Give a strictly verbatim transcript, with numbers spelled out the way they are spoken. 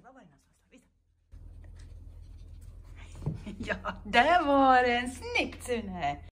Då var det någonstans. Visa. Ja, där var den. Snyggt, Sune.